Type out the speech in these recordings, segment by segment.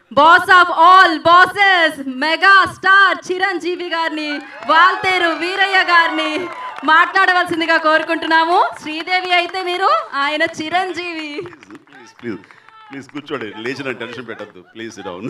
Boss of all bosses megastar Chiranjeevi గారిని, వాల్తేరు వీరయ్య గారిని మాట్లాడవలసిందిగా కోరుకుంటున్నాము. శ్రీదేవి అయితే మీరు, ఆయన చిరంజీవి. ప్లీజ్ ప్లీజ్ ప్లీజ్ కూర్చోండి, లేచిన టెన్షన్ పెట్టద్దు, ప్లీజ్ డౌన్.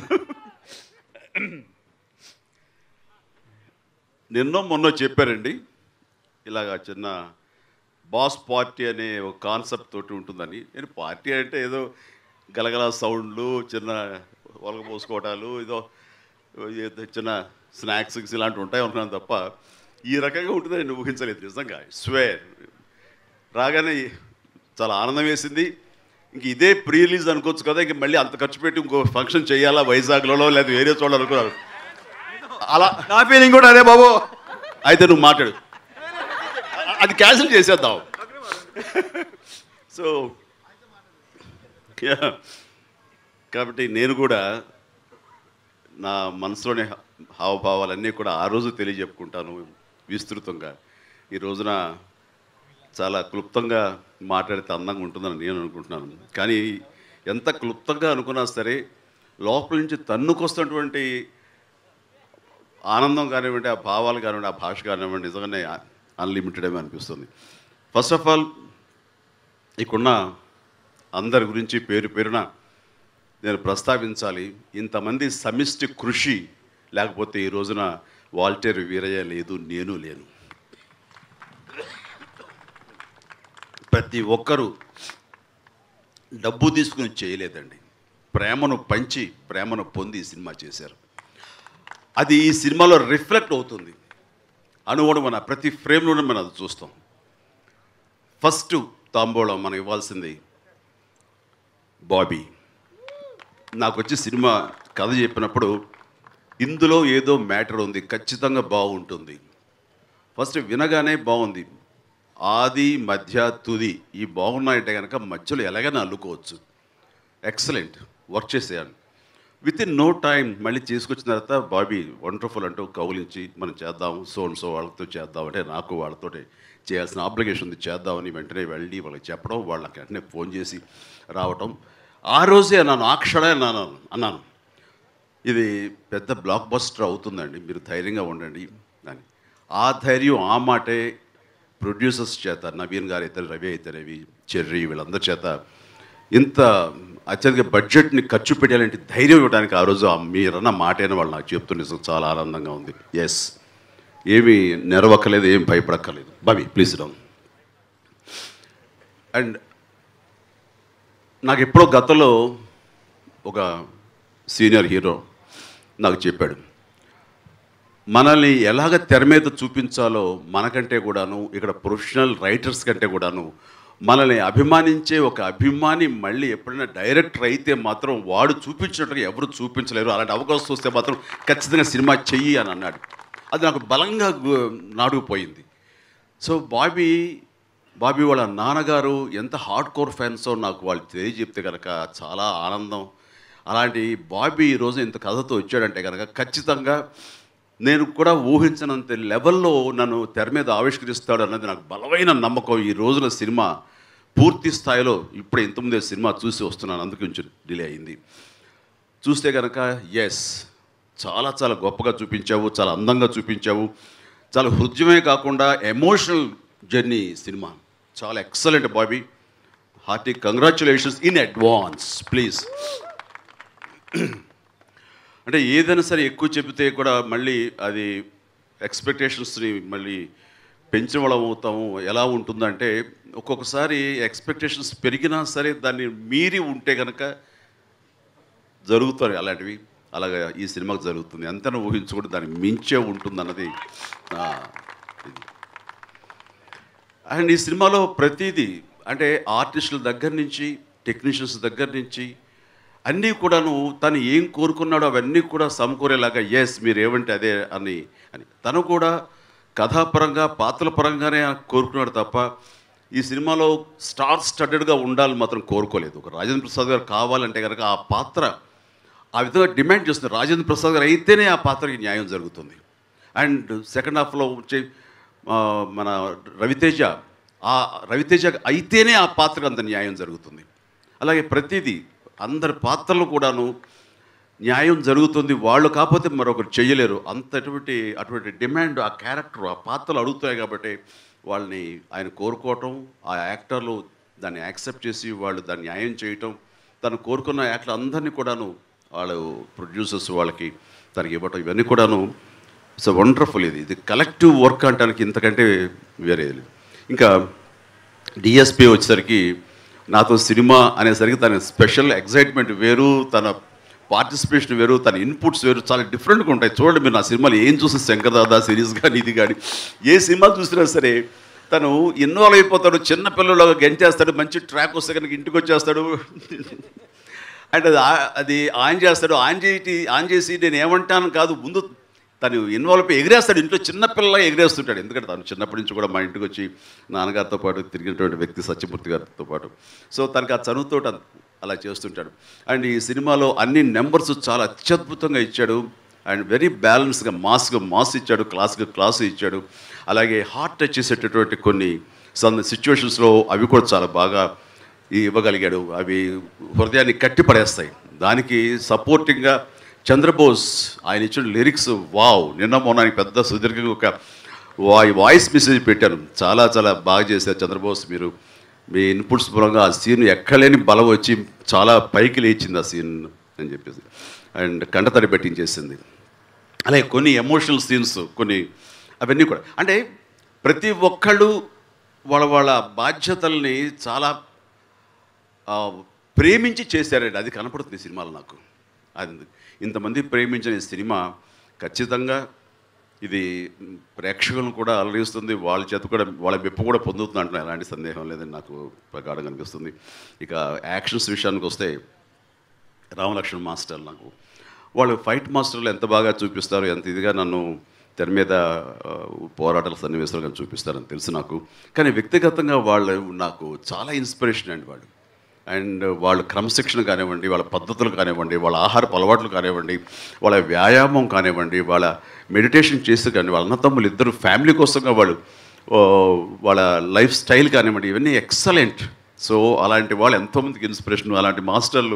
నిన్నో మొన్నో చెప్పారండి, ఇలాగా చిన్న బాస్ పార్టీ అనే ఒక కాన్సెప్ట్ తోటి ఉంటుందని. నేను పార్టీ అంటే ఏదో గలగల సౌండ్లు, చిన్న ఒలగ పోసుకోవటాలు, ఏదో చిన్న స్నాక్స్ ఇలాంటివి ఉంటాయి అనుకున్నాను తప్ప ఈ రకంగా ఉంటుందని నేను ఊహించలేదు నిజంగా. స్వేర్ రాగానే చాలా ఆనందం వేసింది. ఇంక ఇదే ప్రీ రిలీజ్ అనుకోవచ్చు కదా, ఇంక మళ్ళీ అంత ఖర్చు పెట్టి ఇంకో ఫంక్షన్ చేయాలా వైజాగ్లో లేదా వేరే చోట అనుకున్నారు. అలా నా ఫీలింగ్ కూడా అదే బాబు. అయితే నువ్వు మాట్లాడు, అది క్యాన్సిల్ చేసేద్దాం. సో కాబట్టి నేను కూడా నా మనసులోని హావభావాలన్నీ కూడా ఆ రోజు తెలియజెప్పుకుంటాను విస్తృతంగా. ఈ రోజున చాలా క్లుప్తంగా మాట్లాడితే అందంగా ఉంటుందని నేను అనుకుంటున్నాను. కానీ ఎంత క్లుప్తంగా అనుకున్నా సరే లోపల నుంచి తన్నుకొస్తున్నటువంటి ఆనందం కానివ్వండి, ఆ భావాలు కానివ్వండి, ఆ భాష కానివ్వండి, నిజంగానే అన్లిమిటెడ్ ఏమీ అనిపిస్తుంది. ఫస్ట్ ఆఫ్ ఆల్ ఇక్కడున్న అందరి గురించి పేరు పేరున నేను ప్రస్తావించాలి. ఇంతమంది సమిష్టి కృషి లేకపోతే ఈ రోజున వాల్టేర్ వీరయ్య లేదు, నేను లేను. ప్రతి ఒక్కరూ డబ్బు తీసుకుని చేయలేదండి, ప్రేమను పంచి ప్రేమను పొంది ఈ సినిమా చేశారు. అది ఈ సినిమాలో రిఫ్లెక్ట్ అవుతుంది. అనువడమన ప్రతి ఫ్రేమ్లోనే మనం అది చూస్తాం. ఫస్ట్ తాంబూలం మనం ఇవ్వాల్సింది బాబీ. నాకు వచ్చి సినిమా కథ చెప్పినప్పుడు ఇందులో ఏదో మ్యాటర్ ఉంది, ఖచ్చితంగా బాగుంటుంది. ఫస్ట్ వినగానే బాగుంది, ఆది మధ్య తుది ఈ బాగున్నాయంటే కనుక మధ్యలో ఎలాగైనా అల్లుకోవచ్చు. ఎక్సలెంట్ వర్క్ చేసేయాలి. విత్ ఇన్ నో టైం మళ్ళీ చేసుకొచ్చిన తర్వాత బాబీ వండర్ఫుల్ అంటూ కౌలించి మనం చేద్దాం, సో వాళ్ళతో చేద్దాం అంటే నాకు వాళ్ళతో చేయాల్సిన ఆబ్లిగేషన్ ఉంది, చేద్దామని వెంటనే వెళ్ళి వాళ్ళకి చెప్పడం, వాళ్ళకి వెంటనే ఫోన్ చేసి రావటం. ఆ రోజే అన్నాను, ఆ క్షణమే అన్నాను ఇది పెద్ద బ్లాక్ బస్టర్ అవుతుందండి, మీరు ధైర్యంగా ఉండండి అని. ఆ ధైర్యం ఆ మాటే ప్రొడ్యూసర్స్ చేత, నవీన్ గారు అయితే, రవి అయితేనేవి, చెర్రీ, వీళ్ళందరి చేత ఇంత అత్యధిక బడ్జెట్ని ఖర్చు పెట్టాలంటే ధైర్యం ఇవ్వడానికి ఆ రోజు మీరన్న మాటైన వాళ్ళు నాకు చెప్తుండే చాలా ఆనందంగా ఉంది. ఎస్, ఏమీ నెరవక్కలేదు, ఏం భయపడక్కర్లేదు. Bobby please down. అండ్ నాకు ఎప్పుడో గతంలో ఒక సీనియర్ హీరో నాకు చెప్పాడు, మనల్ని ఎలాగ తెర మీద చూపించాలో మనకంటే కూడాను, ఇక్కడ ప్రొఫెషనల్ రైటర్స్ కంటే కూడాను మనల్ని అభిమానించే ఒక అభిమాని మళ్ళీ ఎప్పుడైనా డైరెక్టర్ అయితే మాత్రం వాడు చూపించినట్టుగా ఎవరు చూపించలేరు, అలాంటి అవకాశం వస్తే మాత్రం ఖచ్చితంగా సినిమా చెయ్యి అని అన్నాడు. అది నాకు బలంగా నాడుకుపోయింది. సో బాబీ వాళ్ళ నాన్నగారు ఎంత హార్డ్ కోర్ ఫ్యాన్సో నాకు వాళ్ళు తెలియజెప్తే కనుక చాలా ఆనందం. అలాంటి బాబీ ఈరోజు ఇంత కథతో వచ్చాడంటే కనుక ఖచ్చితంగా నేను కూడా ఊహించినంత లెవెల్లో నన్ను తెర మీద ఆవిష్కరిస్తాడు అన్నది నాకు బలమైన నమ్మకం. ఈ రోజున సినిమా పూర్తి స్థాయిలో ఇప్పుడే ఇంతకుముందే సినిమా చూసి వస్తున్నాను, అందుకు కొంచెం డిలే అయింది. చూస్తే కనుక ఎస్, చాలా చాలా గొప్పగా చూపించావు, చాలా అందంగా చూపించావు, చాలా హృదయమే కాకుండా ఎమోషనల్ జర్నీ సినిమా. చాలా excellent Bobby, hearty congratulations in advance please. అంటే ఏదైనా సరే ఎక్కువ చెబితే కూడా మళ్ళీ అది ఎక్స్పెక్టేషన్స్ని మళ్ళీ పెంచిన వాళ్ళం అవుతాము. ఎలా ఉంటుందంటే ఒక్కొక్కసారి ఎక్స్పెక్టేషన్స్ పెరిగినా సరే దాన్ని మీరి ఉంటే కనుక జరుగుతాయి అలాంటివి. అలాగా ఈ సినిమాకి జరుగుతుంది, అంతను ఊహించుకుంటే దాన్ని మించే ఉంటుందన్నది. అండ్ ఈ సినిమాలో ప్రతిదీ అంటే ఆర్టిస్టుల దగ్గర నుంచి టెక్నీషియన్స్ దగ్గర నుంచి అన్నీ కూడాను తను ఏం కోరుకున్నాడో అవన్నీ కూడా సమకూరేలాగా ఎస్ మీరు ఏమంటే అదే అని తను కూడా కథాపరంగా పాత్రల పరంగానే కోరుకున్నాడు తప్ప ఈ సినిమాలో స్టార్ స్టడెడ్గా ఉండాలని మాత్రం కోరుకోలేదు. ఒక రాజేంద్ర ప్రసాద్ గారు కావాలంటే కనుక ఆ పాత్ర ఆ విధంగా డిమాండ్ చేస్తుంది. రాజేంద్ర ప్రసాద్ గారు అయితేనే ఆ పాత్రకి న్యాయం జరుగుతుంది. అండ్ సెకండ్ హాఫ్లో వచ్చే మన రవితేజ అయితేనే ఆ పాత్రకు అంత న్యాయం జరుగుతుంది. అలాగే ప్రతిదీ అందరి పాత్రలు కూడాను న్యాయం జరుగుతుంది, వాళ్ళు కాకపోతే మరొకరు చెయ్యలేరు, అటువంటి డిమాండ్ ఆ క్యారెక్టర్ ఆ పాత్రలు అడుగుతాయి కాబట్టి వాళ్ళని ఆయన కోరుకోవటం, ఆ యాక్టర్లు దాన్ని యాక్సెప్ట్ చేసి వాళ్ళు దాన్ని న్యాయం చేయటం, తను కోరుకున్న యాక్టర్లు అందరినీ కూడాను వాళ్ళు ప్రొడ్యూసర్స్ వాళ్ళకి తనకి ఇవ్వటం, ఇవన్నీ కూడాను ఇట్స్ వండర్ఫుల్. ఇది కలెక్టివ్ వర్క్ అంటానికి ఇంతకంటే వేరేది. ఇంకా డిఎస్పి వచ్చేసరికి నాతో సినిమా అనేసరికి తన స్పెషల్ ఎగ్జైట్మెంట్ వేరు, తన పార్టిసిపేషన్ వేరు, తన ఇన్పుట్స్ వేరు, చాలా డిఫరెంట్గా ఉంటాయి. చూడండి మీరు నా సినిమాలు ఏం చూసి శంకర్ దాదా సిరీస్ కానీ ఇది కానీ ఏ సినిమా చూసినా సరే తను ఇన్వాల్వ్ అయిపోతాడు, చిన్న పిల్లలుగా గెంటేస్తాడు, మంచి ట్రాక్ వస్తే కనుక ఇంటికి వచ్చేస్తాడు అండ్ అది ఆన్ చేస్తాడు, ఆన్ చేసి నేను ఏమంటాను కాదు, ముందు తను ఇన్వాల్వ్ అయిపోయి ఎగిరేస్తాడు, ఇంట్లో చిన్నపిల్లలా ఎగిరేస్తుంటాడు. ఎందుకంటే తను చిన్నప్పటి నుంచి కూడా మా ఇంటికి వచ్చి నాన్నగారితో పాటు తిరిగినటువంటి వ్యక్తి సత్యమూర్తి గారితో పాటు. సో తనకు ఆ చదువుతో అలా చేస్తుంటాడు. అండ్ ఈ సినిమాలో అన్ని నెంబర్స్ చాలా అత్యద్భుతంగా ఇచ్చాడు. అండ్ వెరీ బ్యాలెన్స్గా మాస్ ఇచ్చాడు, క్లాస్ ఇచ్చాడు. అలాగే హార్ట్ టచ్ చేసేటటువంటి కొన్ని సిచ్యువేషన్స్లో అవి కూడా చాలా బాగా ఇవ్వగలిగాడు. అవి హృదయాన్ని కట్టి పడేస్తాయి. దానికి సపోర్టింగ్గా చంద్రబోస్ ఆయన ఇచ్చిన లిరిక్స్ వావ్. నిన్న మొన్న పెద్ద సుదీర్ఘంగా ఒక వాయిస్ మెసేజ్ పెట్టాను, చాలా చాలా బాగా చేశారు చంద్రబోస్. మీరు మీ ఇన్పుట్స్ మూలంగా ఆ సీన్ ఎక్కలేని బలం వచ్చి చాలా పైకి లేచింది ఆ సీన్ అని చెప్పేసి, అండ్ కంటతడి పెట్టించేసింది. అలాగే కొన్ని ఎమోషనల్ సీన్స్ కొన్ని అవన్నీ కూడా అంటే ప్రతి ఒక్కళ్ళు వాళ్ళ బాధ్యతల్ని చాలా ప్రేమించి చేశారండి. అది కనపడుతుంది ఈ సినిమాలో నాకు. అది ఇంతమంది ప్రేమించిన ఈ సినిమా ఖచ్చితంగా ఇది ప్రేక్షకులను కూడా అలరిస్తుంది, వాళ్ళ చేత కూడా వాళ్ళ మెప్పు కూడా పొందుతుంది అంటే ఎలాంటి సందేహం లేదని నాకు ప్రగాఢంగా అనిపిస్తుంది. ఇక యాక్షన్స్ విషయానికి వస్తే రామలక్ష్మణ్ మాస్టర్, నాకు వాళ్ళు ఫైట్ మాస్టర్లు ఎంత బాగా చూపిస్తారు, ఎంత ఇదిగా నన్ను తెర మీద పోరాటాల సన్నివేశాలు కానీ చూపిస్తారని తెలుసు నాకు. కానీ వ్యక్తిగతంగా వాళ్ళు నాకు చాలా ఇన్స్పిరేషన్ అండి వాళ్ళు. అండ్ వాళ్ళ క్రమశిక్షణ కానివ్వండి, వాళ్ళ పద్ధతులు కానివ్వండి, వాళ్ళ ఆహారపు అలవాట్లు కానివ్వండి, వాళ్ళ వ్యాయామం కానివ్వండి, వాళ్ళ మెడిటేషన్ చేస్తే కానీ వాళ్ళ అన్నతమ్ములు ఇద్దరు ఫ్యామిలీ కోసంగా వాళ్ళ లైఫ్ స్టైల్ కానివ్వండి, ఇవన్నీ ఎక్సలెంట్. సో అలాంటి వాళ్ళు ఎంతోమందికి ఇన్స్పిరేషన్. అలాంటి మాస్టర్లు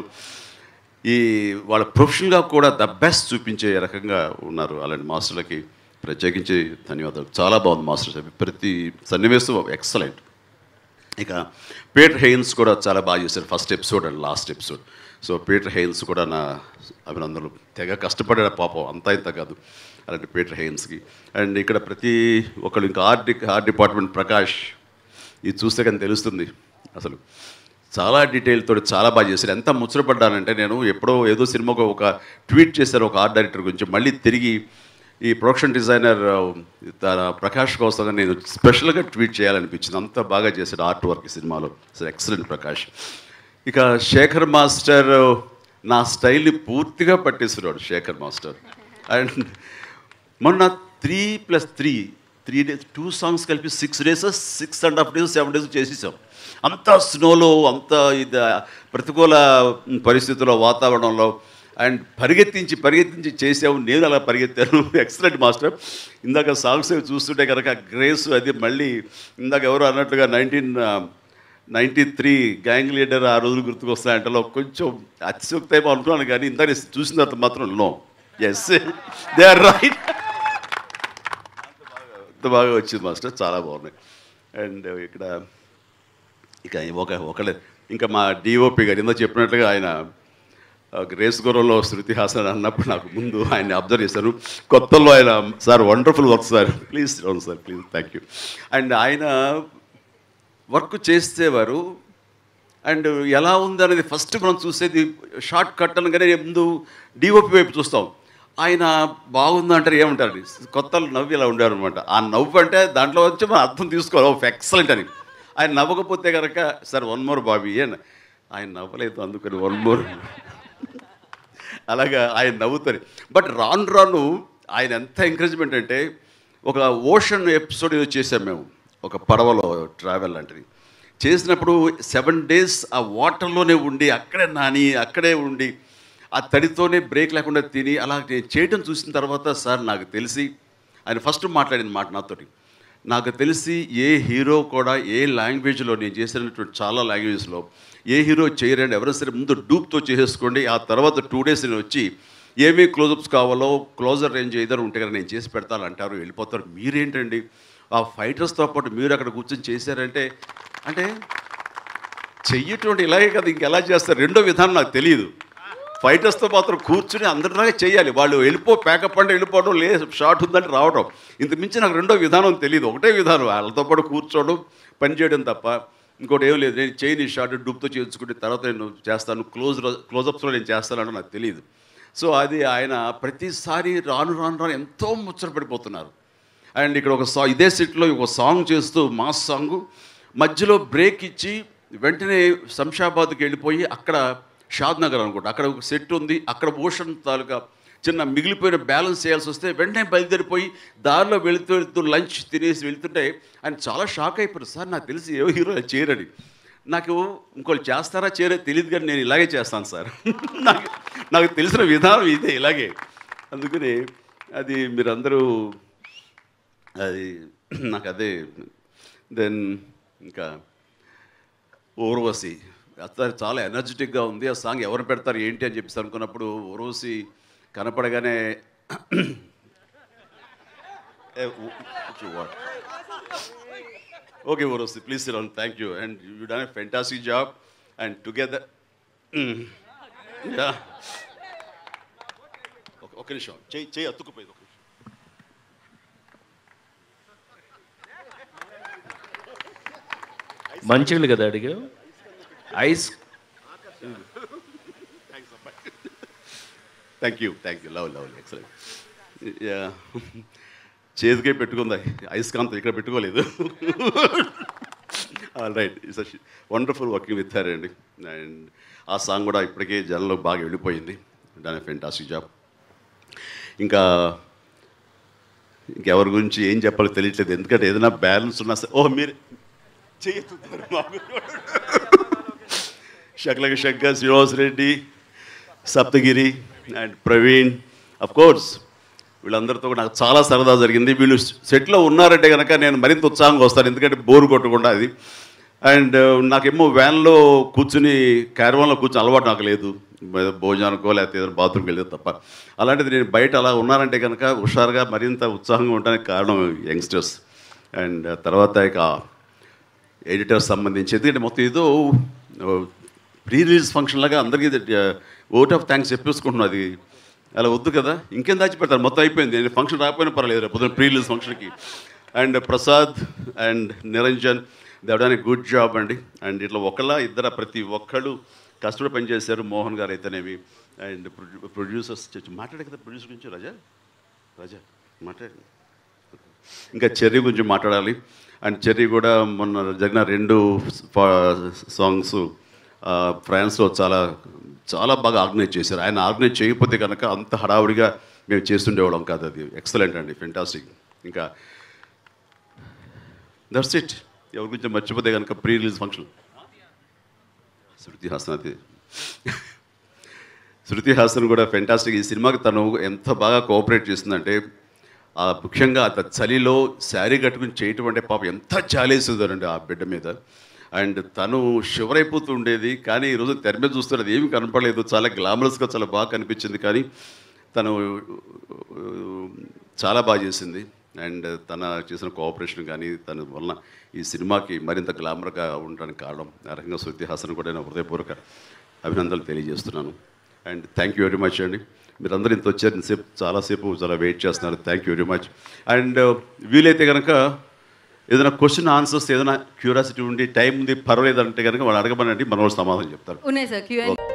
వాళ్ళ ప్రొఫెషనల్గా కూడా ద బెస్ట్ చూపించే రకంగా ఉన్నారు. అలాంటి మాస్టర్లకి ప్రత్యేకించి ధన్యవాదాలు. చాలా బాగుంది మాస్టర్, ప్రతి సన్నివేశం ఎక్సలెంట్. ఇక పీటర్ హెయిన్స్ కూడా చాలా బాగా చేశారు first episode and last episode. So Peter Heins కూడా నా అభినందనలు. తెగ కష్టపడాడు పాపం, అంతా ఇంత కాదు అలాంటి పీటర్ హెయిన్స్కి. అండ్ ఇక్కడ ప్రతి ఒక్కళ్ళు ఇంకా ఆర్ట్ డిపార్ట్మెంట్ ప్రకాష్, ఇది చూస్తే కానీ తెలుస్తుంది అసలు చాలా డీటెయిల్తో చాలా బాగా చేశారు. ఎంత ముచ్చటపడ్డానంటే నేను ఎప్పుడో ఏదో సినిమాకు ఒక ట్వీట్ చేశారు ఒక ఆర్ట్ డైరెక్టర్ గురించి, మళ్ళీ తిరిగి ఈ ప్రొడక్షన్ డిజైనర్ తన ప్రకాష్ కోసం నేను స్పెషల్గా ట్వీట్ చేయాలనిపించింది. అంత బాగా చేశాడు ఆర్ట్ వర్క్ ఈ సినిమాలో. So excellent Prakash. ఇక శేఖర్ మాస్టర్ నా స్టైల్ని పూర్తిగా పట్టేస్తున్నాడు శేఖర్ మాస్టర్. అండ్ మొన్న 3+3 days 2 songs కలిపి 6 days 6.5 days 7 days చేసేసాం. అంత స్నోలో, అంత ఇది ప్రతికూల పరిస్థితుల్లో, వాతావరణంలో అండ్ పరిగెత్తించి చేసాము. నేను అలా పరిగెత్తాను. Excellent master. ఇందాక సాంగ్స్ చూస్తుంటే కనుక గ్రేస్ అది మళ్ళీ ఇందాక ఎవరు అన్నట్టుగా 1993 గ్యాంగ్ లీడర్ ఆ రోజులు గుర్తుకొస్తాయంటలో కొంచెం అతిశక్తి ఏమో అనుకున్నాను, కానీ ఇందాక చూసిన తర్వాత మాత్రం no, yes they are right. అంత బాగా వచ్చింది మాస్టర్, చాలా బాగున్నాయి. అండ్ ఇక ఒకళ్ళే ఇంకా మా డిఓపి గారు ఇందా చెప్పినట్లుగా ఆయన రేస్ గుర్రంలో శృతి హాసన్ అన్నప్పుడు నాకు ముందు ఆయన్ని అబ్జర్వ్ చేశాను. కొత్తలో ఆయన sir wonderful work sir, please అవును sir please thank you. And ఆయన వర్క్ చేసేవారు. అండ్ ఎలా ఉందనేది ఫస్ట్ మనం చూసేది షార్ట్ కట్ అనగానే ముందు డిఓపి వైపు చూస్తాం. ఆయన బాగుందంటారు, ఏమంటారు కొత్తలు నవ్వు ఇలా ఉండారు అనమాట. ఆ నవ్వు అంటే దాంట్లో వచ్చి మనం అర్థం తీసుకోవాలి ఎక్సలెంట్ అని. ఆయన నవ్వకపోతే కనుక సార్ 1 more బాబీ అని, ఆయన నవ్వలేదు అందుకని 1 more అలాగా ఆయన నవ్వుతారు. బట్ రాను ఆయన ఎంత ఎంకరేజ్మెంట్ అంటే ఒక ఓషన్ ఎపిసోడ్ ఏదో చేసాం మేము, ఒక పడవలో ట్రావెల్ లాంటిది చేసినప్పుడు 7 days ఆ వాటర్లోనే ఉండి అక్కడే ఉండి ఆ తడితోనే బ్రేక్ లేకుండా తిని అలా చేయడం చూసిన తర్వాత సార్ నాకు తెలిసి ఆయన ఫస్ట్ మాట్లాడిన మాట నాతోటి, నాకు తెలిసి ఏ హీరో కూడా ఏ లాంగ్వేజ్లో నేను చేసినటువంటి చాలా లాంగ్వేజెస్లో ఏ హీరో చేయరండి, ఎవరైనా సరే ముందు డూప్తో చేసేసుకోండి, ఆ తర్వాత 2 days నేను వచ్చి ఏమేమి క్లోజప్స్ కావాలో క్లోజర్ రేంజ్ ఏదైనా ఉంటే కదా నేను చేసి పెడతాను అంటారు, వెళ్ళిపోతారు. మీరేంటండి ఆ ఫైటర్స్తో పాటు మీరు అక్కడ కూర్చొని చేశారంటే అంటే చెయ్యటువంటి ఇలాగే కదా ఇంకెలా చేస్తారు? రెండో విధానం నాకు తెలియదు. ఫైటర్స్తో మాత్రం కూర్చుని అందరిలాగే చేయాలి. వాళ్ళు ప్యాకప్ అంటే వెళ్ళిపోవడం, షార్ట్ ఉందంటే రావడం, ఇంత మించి నాకు రెండో విధానం తెలియదు. ఒకటే విధానం, వాళ్ళతో పాటు కూర్చోవడం, పని చేయడం తప్ప ఇంకోటి ఏం లేదు. నేను చేయని షార్ట్ డూప్తో చేయించుకుంటే తర్వాత నేను చేస్తాను, క్లోజప్స్లో నేను చేస్తానంటే నాకు తెలియదు. సో అది ఆయన ప్రతిసారి రాను రాను రాను ఎంతో ముచ్చటపడిపోతున్నారు. అండ్ ఇక్కడ ఒక ఇదే సెట్లో ఒక సాంగ్ చేస్తూ మాస్ సాంగ్ మధ్యలో బ్రేక్ ఇచ్చి వెంటనే శంషాబాద్కి వెళ్ళిపోయి అక్కడ షాద్ నగర్ అనుకుంటా అక్కడ ఒక సెట్ ఉంది, అక్కడ ఓషన్ తాలూకా చిన్న మిగిలిపోయిన బ్యాలెన్స్ చేయాల్సి వస్తే వెంటనే బయలుదేరిపోయి దారిలో వెళుతూ లంచ్ తినేసి వెళ్తుంటే ఆయన చాలా షాక్ అయిపోయారు. సార్ నాకు తెలిసి ఏ హీరో చేయరని. నాకు ఇంకోళ్ళు చేస్తారా చేయరో తెలియదు కానీ నేను ఇలాగే చేస్తాను సార్. నాకు తెలిసిన విధానం ఇదే, ఇలాగే. అందుకని అది మీరందరూ అది నాకు అదే. దెన్ ఇంకా ఊర్వశి అతను చాలా ఎనర్జెటిక్గా ఉంది. ఆ సాంగ్ ఎవరు పెడతారు ఏంటి అని చెప్పేసి అనుకున్నప్పుడు ఊర్వశి కనపడగానే okay Urvashi please sit down, thank you and you done a fantastic job and together. ఒక నిమిషం చెయ్యి అతుక్కుపోయింది. ఒక నిమిషం. మంచిగా కదా అడిగా ice. Thank you love excellent. చేతికే పెట్టుకుందా ఐస్కాంతం, ఇక్కడ పెట్టుకోలేదు. All right, it's wonderful working with her అండి. అండ్ ఆ సాంగ్ కూడా ఇప్పటికే జనంలో బాగా వెళ్ళిపోయింది. Done a fantastic job. ఇంకా ఇంకెవరి గురించి ఏం చెప్పాలో తెలియట్లేదు, ఎందుకంటే ఏదైనా బ్యాలెన్స్ ఉన్నా సరే మీరు చేతున్నారు మాకు. శక్లక శంకర్, శ్రీనివాస్ రెడ్డి, సప్తగిరి అండ్ ప్రవీణ్, కోర్స్ వీళ్ళందరితో కూడా నాకు చాలా సరదా జరిగింది. వీళ్ళు సెట్లో ఉన్నారంటే కనుక నేను మరింత ఉత్సాహంగా వస్తాను, ఎందుకంటే బోరు కొట్టకుండా అది. అండ్ నాకేమో వ్యాన్లో కూర్చుని క్యారవాన్లో కూర్చుని అలవాటు నాకు లేదు, భోజనానికో లేకపోతే ఏదైనా బాత్రూమ్కి వెళ్ళేది తప్ప. అలాంటిది నేను బయట అలా ఉన్నారంటే కనుక హుషారుగా మరింత ఉత్సాహంగా ఉండడానికి కారణం యంగ్స్టర్స్. అండ్ తర్వాత ఇక ఎడిటర్స్ సంబంధించి, ఎందుకంటే మొత్తం ఏదో ప్రీ రిలీజ్ ఫంక్షన్ లాగా అందరికీ ఓట్ ఆఫ్ థ్యాంక్స్ చెప్పేసుకుంటున్నాను. అది అలా వద్దు కదా, ఇంకేం దాచిపెడతారు, మొత్తం అయిపోయింది. నేను ఫంక్షన్ రాకపోయినా పర్లేదు రేపు పొద్దున్న ప్రీ రిలీజ్ ఫంక్షన్కి. అండ్ ప్రసాద్ అండ్ నిరంజన్ దేవడానికి గుడ్ జాబ్ అండి. అండ్ ఇట్లా ఇద్దరు ప్రతి ఒక్కళ్ళు కష్టపడి పనిచేశారు. మోహన్ గారు అయితేనేమి అండ్ ప్రొడ్యూసర్స్ మాట్లాడే కదా, ప్రొడ్యూసర్ గురించి రాజా మాట్లాడి, ఇంకా చెర్రీ గురించి మాట్లాడాలి. అండ్ చెర్రీ కూడా మొన్న జరిగిన 2 సాంగ్స్ ఫ్రాన్స్లో చాలా చాలా బాగా ఆర్గనైజ్ చేశారు. ఆయన ఆర్గనైజ్ చేయకపోతే కనుక అంత హడావుడిగా మేము చేస్తుండేవాళ్ళం కాదు. అది ఎక్సలెంట్ అండి, ఫెంటాస్టిక్. ఇంకా దట్స్ ఇట్. ఎవరి గురించి మర్చిపోతే కనుక pre release function Shruti Haasan కూడా ఫెంటాస్టిక్. ఈ సినిమాకి తను ఎంత బాగా కోఆపరేట్ చేస్తుందంటే, ముఖ్యంగా చలిలో శారీ కట్టుకుని చేయటం అంటే పాపం ఎంత జాలేస్తుందండి ఆ బిడ్డ మీద. అండ్ తను షివర్ అయిపోతూ ఉండేది, కానీ ఈరోజు తెర మీద చూస్తున్నది ఏమీ కనపడలేదు, చాలా గ్లామరస్గా చాలా బాగా కనిపించింది. కానీ తను చాలా బాగా చేసింది. అండ్ తన చేసిన కోఆపరేషన్ కానీ తన వలన ఈ సినిమాకి మరింత గ్లామర్గా ఉండడానికి కారణం. ఆ రకంగా శృతి హాసన్ కూడా నేను హృదయపూర్వక అభినందనలు తెలియజేస్తున్నాను. And thank you very much అండి. మీరందరూ ఇంత వచ్చారు, ఇంతసేపు చాలాసేపు చాలా వెయిట్ చేస్తున్నారు. Thank you very much. And వీలైతే కనుక ఏదైనా క్వశ్చన్ ఆన్సర్స్ ఏదైనా క్యూరియాసిటీ ఉండి టైం ఉంది పర్వాలేదంటే కనుక వాళ్ళు అడగమనండి, మన వాళ్ళు సమాధానం చెప్తారు. ఉన్నాయి సార్.